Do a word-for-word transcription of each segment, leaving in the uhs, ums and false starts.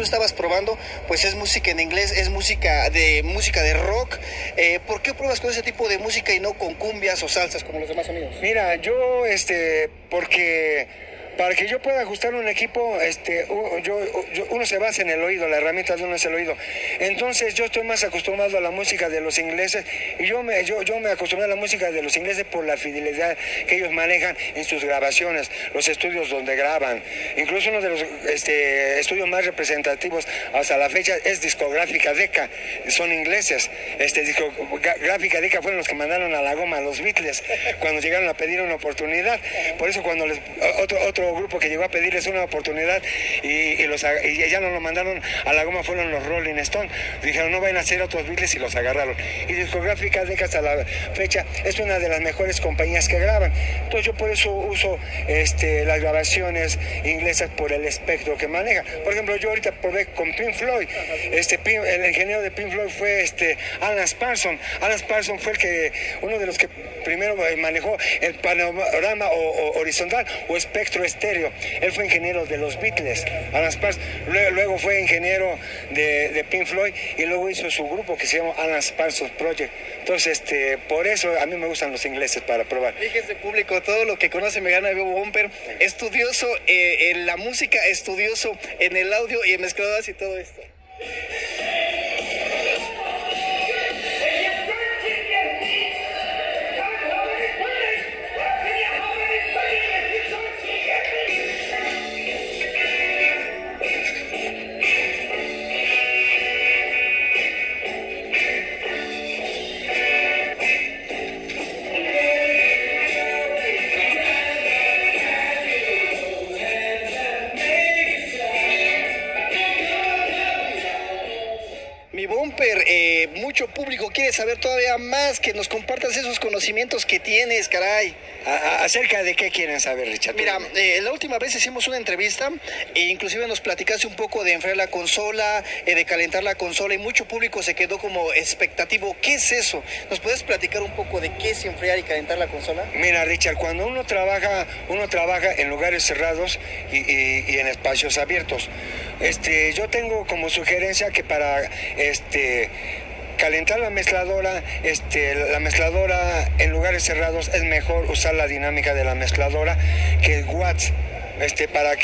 tú estabas probando, pues es música en inglés, es música de música de rock. Eh, ¿Por qué pruebas con ese tipo de música y no con cumbias o salsas como los demás amigos? Mira, yo, este, porque... Para que yo pueda ajustar un equipo, este, yo, yo, uno se basa en el oído, la herramienta de uno es el oído. Entonces yo estoy más acostumbrado a la música de los ingleses y yo me, yo, yo me acostumbré a la música de los ingleses por la fidelidad que ellos manejan en sus grabaciones, los estudios donde graban. Incluso uno de los este, estudios más representativos hasta la fecha es Discográfica Decca, son ingleses. Este, Discográfica Decca fueron los que mandaron a la goma a los Beatles cuando llegaron a pedir una oportunidad. Por eso cuando les, otro, otro grupo que llegó a pedirles una oportunidad y, y, los, y ya no lo mandaron a la goma fueron los Rolling Stones. Dijeron no vayan a ser otros Beatles y los agarraron. Y Discográfica Decca hasta la fecha es una de las mejores compañías que graban. Entonces yo por eso uso este, las grabaciones inglesas por el espectro que maneja. Por ejemplo, yo ahorita probé con Pink Floyd. Este, el ingeniero de Pink Floyd fue este, Alan Parsons. Alan Parsons fue el que, uno de los que primero manejó el panorama o, o, horizontal o espectro estéreo. Él fue ingeniero de los Beatles, Alan Parsons. Luego, luego fue ingeniero de, de Pink Floyd y luego hizo su grupo que se llama Alan Parsons Project. Entonces, este, por eso a mí me gustan los ingleses para probar. Fíjese, público, todo lo que conoce me gana Bebo Bumper. Estudioso eh, en la música, estudioso en el audio y en mezcladoras y todo esto. Bumper, eh, mucho público quiere saber todavía más, que nos compartas esos conocimientos que tienes, caray. A, a, ¿Acerca de qué quieren saber, Richard? Mira, eh, la última vez hicimos una entrevista e inclusive nos platicaste un poco de enfriar la consola, eh, de calentar la consola y mucho público se quedó como expectativo. ¿Qué es eso? ¿Nos puedes platicar un poco de qué es enfriar y calentar la consola? Mira, Richard, cuando uno trabaja, uno trabaja en lugares cerrados y, y, y en espacios abiertos. Este, yo tengo como sugerencia que para este calentar la mezcladora, este, la mezcladora en lugares cerrados es mejor usar la dinámica de la mezcladora que el watts. Este, para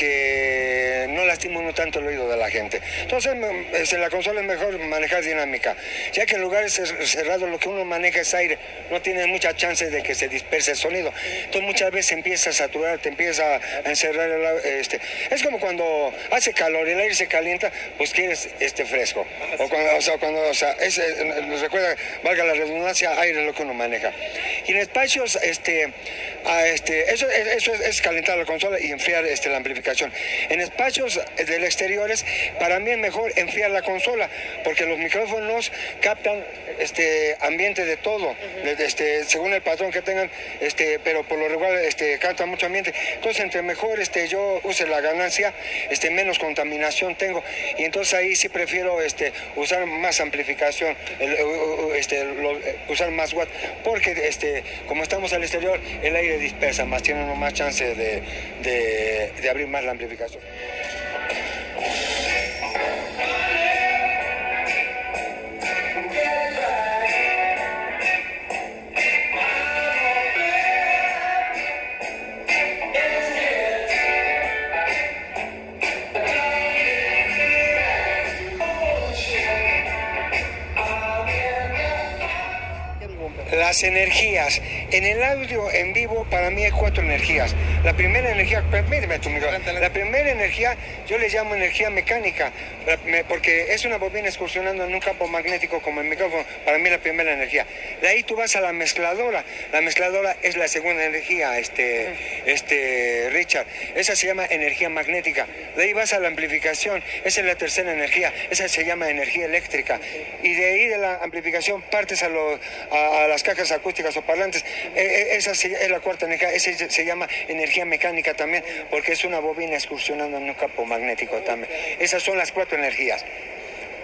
que no lastime uno tanto el oído de la gente. Entonces, este, en la consola es mejor manejar dinámica, ya que en lugares cerrados lo que uno maneja es aire, no tiene muchas chances de que se disperse el sonido. Entonces muchas veces empieza a saturar, te empieza a encerrar el, este, es como cuando hace calor, el aire se calienta, pues quieres este fresco. O cuando, o sea, cuando, o sea, es, nos recuerda, valga la redundancia, aire es lo que uno maneja. Y en espacios, este, a este, eso, eso es, es calentar la consola y enfriar Este, la amplificación. En espacios del exteriores, para mí es mejor enfriar la consola, porque los micrófonos captan este ambiente de todo, de, este, según el patrón que tengan, este, pero por lo regular este, captan mucho ambiente. Entonces, entre mejor este, yo use la ganancia, este, menos contaminación tengo. Y entonces ahí sí prefiero este, usar más amplificación, el, este, lo, usar más watt, porque este, como estamos al exterior, el aire dispersa más, tiene uno más chance de, de de abrir más la amplificación. Las energías. En el audio en vivo para mí hay cuatro energías. La primera energía, permíteme tu micrófono. La primera energía yo le llamo energía mecánica, porque es una bobina excursionando en un campo magnético como el micrófono. Para mí la primera energía. De ahí tú vas a la mezcladora. La mezcladora es la segunda energía, este, este, Richard. Esa se llama energía magnética. De ahí vas a la amplificación. Esa es la tercera energía. Esa se llama energía eléctrica. Y de ahí de la amplificación partes a, lo, a, a las cajas acústicas o parlantes. Esa es la cuarta energía. Esa se llama energía mecánica también, porque es una bobina excursionando en un campo magnético también. Esas son las cuatro energías.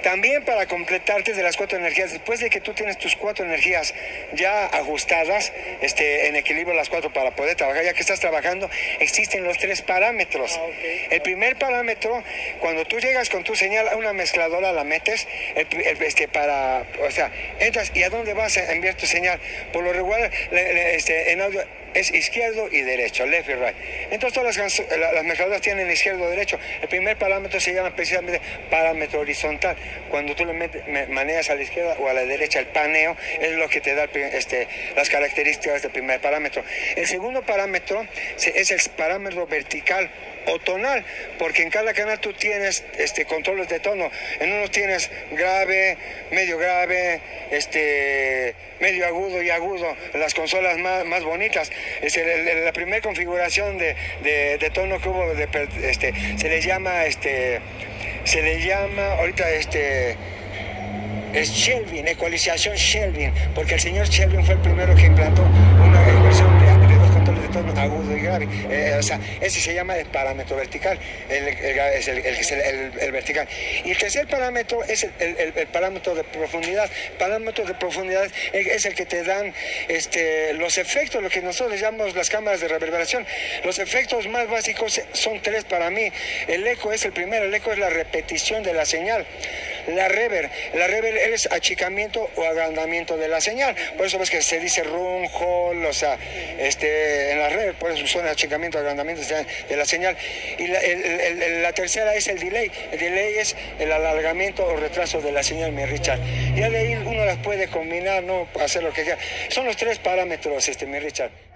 También para completarte de las cuatro energías, después de que tú tienes tus cuatro energías ya ajustadas, este, en equilibrio las cuatro para poder trabajar, ya que estás trabajando, existen los tres parámetros. Ah, okay. El primer parámetro, cuando tú llegas con tu señal a una mezcladora, la metes, el, el, este, para, o sea, entras y a dónde vas a enviar tu señal. Por lo regular, le, le, este, en audio es izquierdo y derecho, left y right. Entonces todas las, las mezcladoras tienen izquierdo y derecho. El primer parámetro se llama precisamente parámetro horizontal. Cuando tú le metes, manejas a la izquierda o a la derecha, el paneo es lo que te da este, las características del primer parámetro. El segundo parámetro es el parámetro vertical o tonal, porque en cada canal tú tienes este, controles de tono. En uno tienes grave, medio grave, este, medio agudo y agudo, las consolas más, más bonitas. Es el, el, la primera configuración de, de, de tono que hubo, de, este, se le llama, este, se le llama, ahorita, este, es Kelvin, ecualización Kelvin, porque el señor Kelvin fue el primero que implantó una ecualización de, de dos controles de tono agudo y grave. Eh, o sea, ese se llama el parámetro vertical, el, el, es el, el, el, el vertical. Y el tercer parámetro es el, el, el parámetro de profundidad. Parámetro de profundidad es el que te dan este, los efectos, lo que nosotros llamamos las cámaras de reverberación. Los efectos más básicos son tres para mí. El eco es el primero, el eco es la repetición de la señal. La reverb, la reverb es achicamiento o agrandamiento de la señal. Por eso ves que se dice room, hall, o sea, este, en la reverb, por eso suena achicamiento o agrandamiento de la señal. Y la, el, el, el, la tercera es el delay. El delay es el alargamiento o retraso de la señal, mi Richard. Ya de ahí uno las puede combinar, no hacer lo que quiera. Son los tres parámetros, este, mi Richard.